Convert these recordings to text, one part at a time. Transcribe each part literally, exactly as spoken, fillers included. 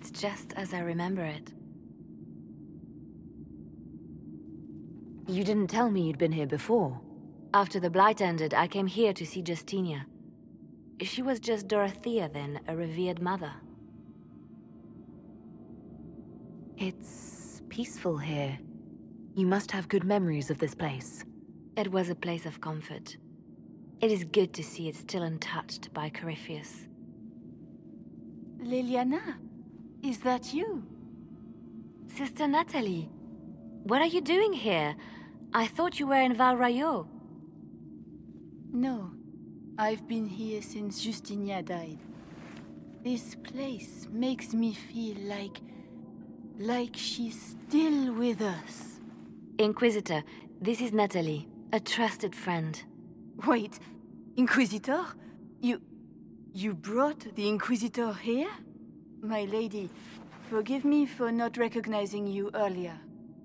It's just as I remember it. You didn't tell me you'd been here before. After the Blight ended, I came here to see Justinia. She was just Dorothea then, a revered mother. It's peaceful here. You must have good memories of this place. It was a place of comfort. It is good to see it still untouched by Corypheus. Leliana, is that you? Sister Natalie, what are you doing here? I thought you were in Val Rayo. No, I've been here since Justinia died. This place makes me feel like... like she's still with us. Inquisitor, this is Natalie, a trusted friend. Wait, Inquisitor? You... you brought the Inquisitor here? My lady, forgive me for not recognizing you earlier.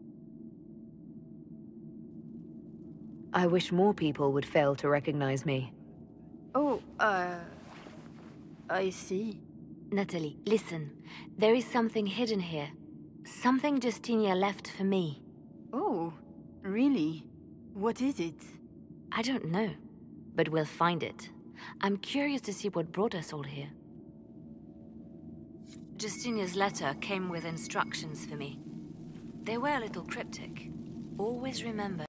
I wish more people would fail to recognize me. Oh, uh... I see. Natalie, listen. There is something hidden here. Something Justinia left for me. Oh, really? What is it? I don't know, but we'll find it. I'm curious to see what brought us all here. Justinia's letter came with instructions for me. They were a little cryptic. Always remember